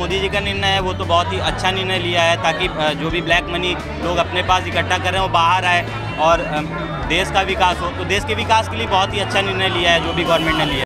मोदी जी का निर्णय है वो तो बहुत ही अच्छा निर्णय लिया है, ताकि जो भी ब्लैक मनी लोग अपने पास इकट्ठा कर रहे हैं वो बाहर आए और देश का विकास हो। तो देश के विकास के लिए बहुत ही अच्छा निर्णय लिया है जो भी गवर्नमेंट ने लिया है।